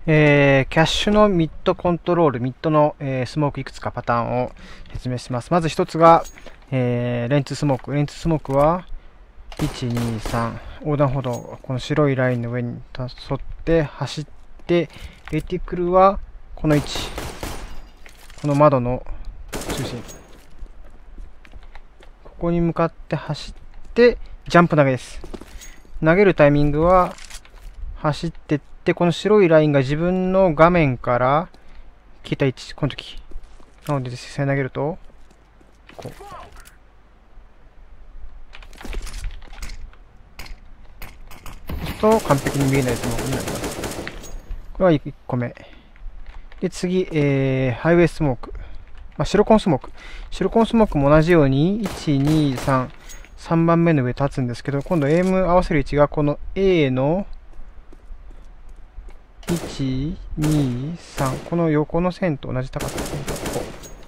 キャッシュのミッドコントロール、ミッドの、スモークいくつかパターンを説明します。まず一つが、レンツスモーク。レンツスモークは、1、2、3、横断歩道、この白いラインの上に沿って走って、レティクルは、この位置。この窓の中心。ここに向かって走って、ジャンプ投げです。投げるタイミングは、走ってって、この白いラインが自分の画面から消えた位置、この時。なので実際投げると、こう。そうすると完璧に見えないスモークになります。これは1個目。で、次、ハイウェイスモーク。白コンスモーク。白コンスモークも同じように、1、2、3、3番目の上立つんですけど、今度エイム合わせる位置がこの A の1、2、3、この横の線と同じ高さですね。こ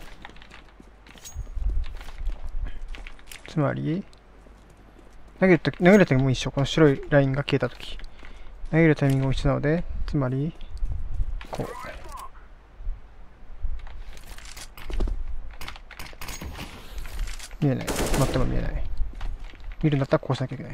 う。つまり、投げるときも一緒。この白いラインが消えたとき。投げるタイミングも一緒なので、つまり、こう。見えない。全く見えない。見るんだったらこうしなきゃいけない。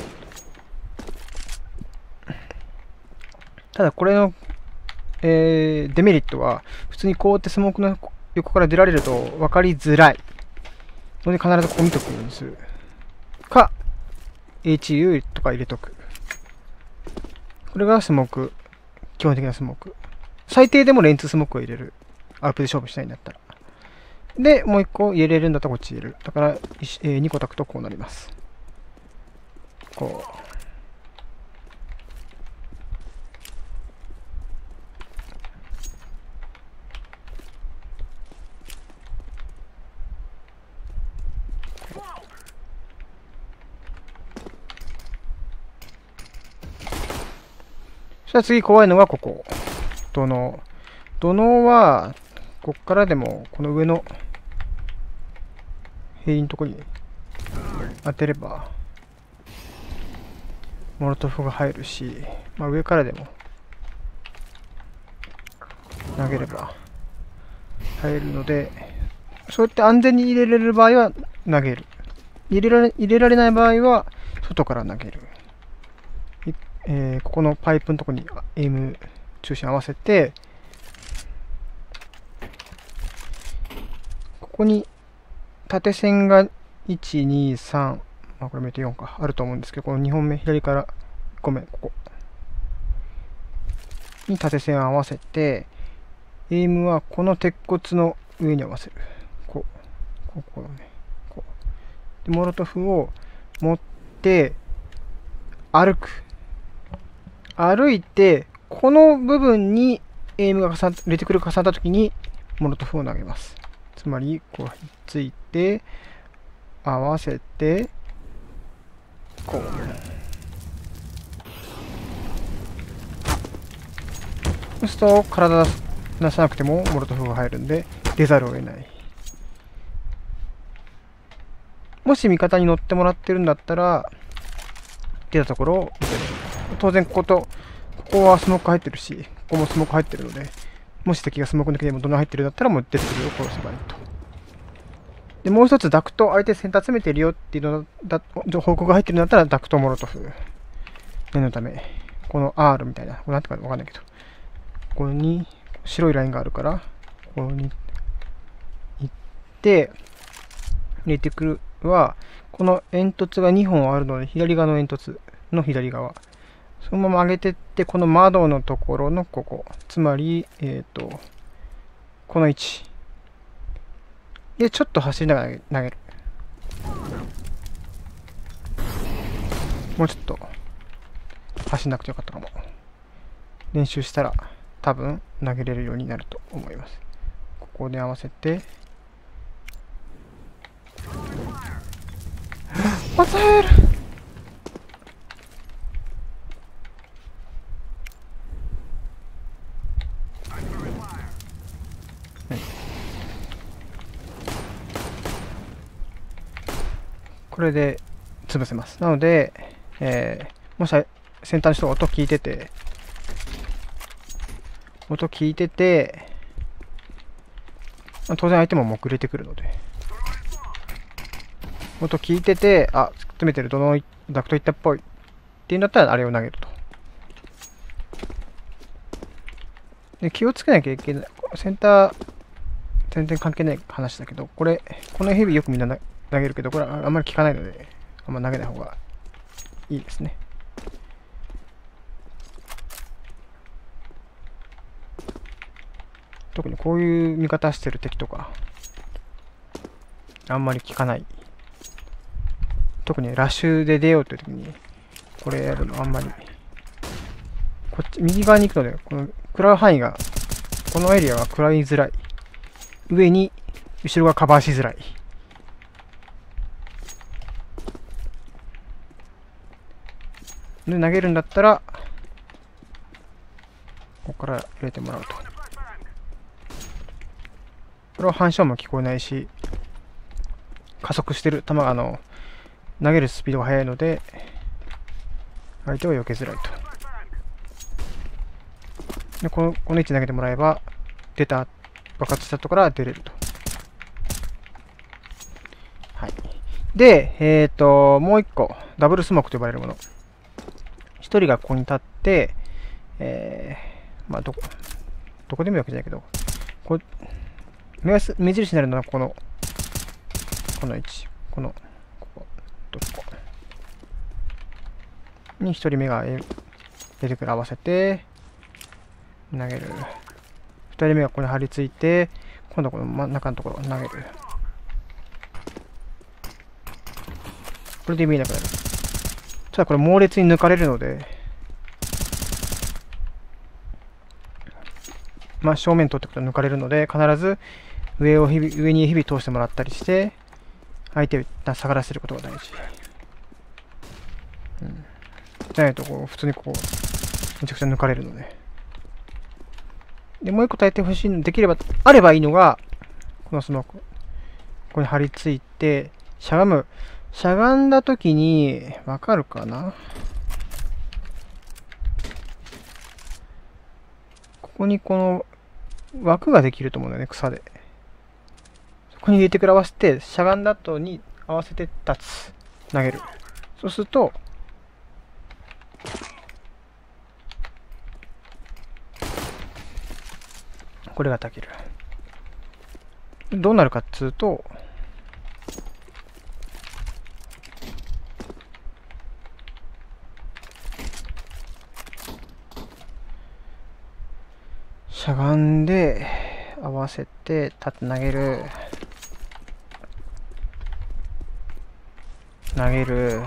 ただこれの、デメリットは、普通にこうやってスモークの横から出られると分かりづらいので、必ずここ見とくようにする。か、HU とか入れとく。これがスモーク。基本的なスモーク。最低でもレンツスモークを入れる。アウプで勝負したいんだったら。で、もう1個入れれるんだったらこっち入れる。だから、2個炊くとこうなります。こう。そしたら次怖いのがここ。土の。土のは、こっからでも、この上の塀のとこに当てれば、モロトフが入るし、上からでも投げれば入るので、そうやって安全に入れられる場合は投げる。入れられない場合は外から投げる。ここのパイプのとこにエイム中心合わせて、ここに縦線が1、2、3、これ見て4か、あると思うんですけど、この2本目、左から1個目、ここに縦線を合わせて、エイムはこの鉄骨の上に合わせる。こうね。こう。で、モロトフを持って、歩く。歩いて、この部分にエイムがレティクルが重なったときに、モロトフを投げます。つまり、こう、ひっついて、合わせて、こう。そうすると、体出さなくても、モロトフが入るんで、出ざるを得ない。もし味方に乗ってもらってるんだったら、出たところを、当然ここはスモーク入ってるし、ここもスモーク入ってるので、もし敵がスモーク抜けでもどの入ってるんだったらもう出てくるよ、殺せばいいと。で、もう一つダクト、相手センター詰めてるよっていうの報告が入ってるんだったらダクトモロトフ。念のため、この R みたいな、これなんていうかわかんないけど、ここに白いラインがあるから、ここに行って、レティクルは、この煙突が2本あるので、左側の煙突の左側。そのまま上げてって、この窓のところのここ。つまり、この位置。で、ちょっと走りながら投げる。もうちょっと走んなくてよかったかも。練習したら多分投げれるようになると思います。ここで合わせて。また入る。これで潰せます。なので、もしセンターの人が音聞いてて、 音聞いてて、当然相手も遅れてくるので、音聞いてて、あ、詰めてる、どのダクトいったっぽいっていうんだったらあれを投げると。で、気をつけなきゃいけない。センター、全然関係ない話だけど、このヘビよくみんな投げるけど、これあんまり効かないので、あんま投げない方がいいですね。特にこういう見方してる敵とか、あんまり効かない。特にラッシュで出ようという時に、これやるのあんまり。こっち、右側に行くので、この食らう範囲が、このエリアは食らいづらい。上に、後ろがカバーしづらい。で、投げるんだったら、ここから入れてもらうと。これは反射も聞こえないし、加速してる球が、投げるスピードが速いので、相手は避けづらいと。で、この位置投げてもらえば、爆発したところから出れると。はい。で、もう一個、ダブルスモークと呼ばれるもの。一人がここに立って、まあ、どこでもいいわけじゃないけど、目印になるのはこの位置。ここに一人目が出てくる合わせて、投げる。二人目がここに張り付いて、今度はこの真ん中のところを投げる。これで見えなくなる。ただこれ猛烈に抜かれるので、まあ正面取ってくと抜かれるので、必ず上に日々通してもらったりして、相手を下がらせることが大事。じゃないと普通にめちゃくちゃ抜かれるので。で、もう一個耐えてほしいの、あればいいのが、このスモーク。ここに張り付いて、しゃがんだときに、わかるかな？ここにこの枠ができると思うんだよね、草で。そこに入れてくる合わせて、しゃがんだ後に合わせて立つ。投げる。そうすると、これがたける。どうなるかっつうと、しゃがんで合わせて立って投げる。投げる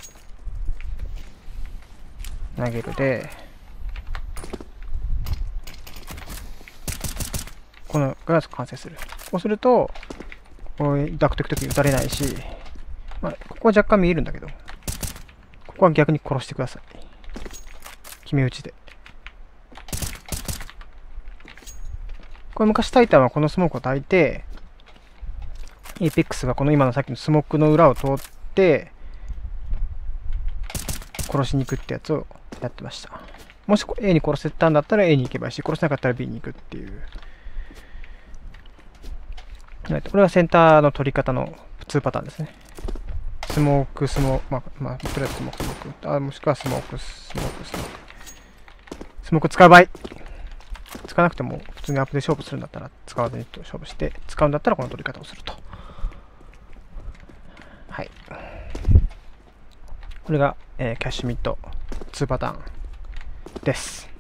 で、このが完成する。こうすると、ダクト行くとき撃たれないし、まあ、ここは若干見えるんだけど、ここは逆に殺してください。決め打ちで。これ昔タイタンはこのスモークを焚いて、エイペックスがこの今のさっきのスモークの裏を通って、殺しに行くってやつをやってました。もし A に殺せたんだったら A に行けばいいし、殺せなかったら B に行くっていう。これはセンターの取り方の2パターンですね。スモーク、まあ、とりあえずスモーク。もしくはスモーク。スモーク使う場合。使わなくても普通にアップで勝負するんだったら使わずに勝負して、使うんだったらこの取り方をすると。はい。これが、キャッシュミッド2パターンです。